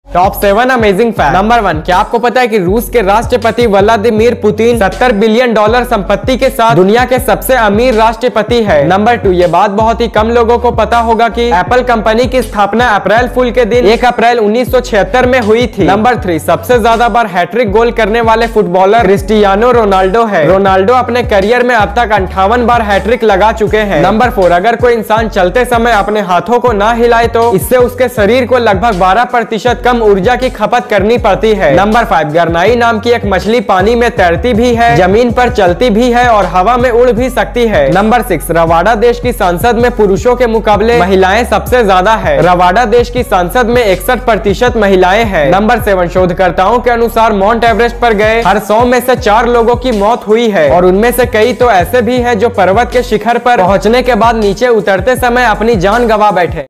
Top 7 amazing fact. Number 1, क्या आपको पता है कि रूस के राष्ट्रपति व्लादिमीर पुतिन 70 बिलियन डॉलर संपत्ति के साथ दुनिया के सबसे अमीर राष्ट्रपति है। नंबर 2, ये बात बहुत ही कम लोगों को पता होगा कि एप्पल कंपनी की स्थापना अप्रैल फूल के दिन 1 अप्रैल 1976 में हुई थी। नंबर 3, सबसे ज्यादा बार हैट्रिक गोल करने वाले फुटबॉलर क्रिस्टियानो रोनाल्डो है। रोनाल्डो अपने करियर में अब तक 58 बार हैट्रिक लगा चुके हैं। नंबर 4, अगर कोई इंसान चलते समय अपने हाथों को ना हिलाए तो इससे उसके शरीर को लगभग 12% कम ऊर्जा की खपत करनी पड़ती है। नंबर 5, गरनाई नाम की एक मछली पानी में तैरती भी है, जमीन पर चलती भी है और हवा में उड़ भी सकती है। नंबर 6, रवांडा देश की संसद में पुरुषों के मुकाबले महिलाएं सबसे ज्यादा है। रवांडा देश की संसद में 61% महिलाएं हैं। नंबर 7, शोधकर्ताओं के अनुसार माउंट एवरेस्ट पर गए हर 100 में से 4 लोगों की मौत हुई है और उनमें से कई तो ऐसे भी हैं जो पर्वत के शिखर पर पहुंचने के बाद नीचे उतरते समय अपनी जान गंवा बैठे।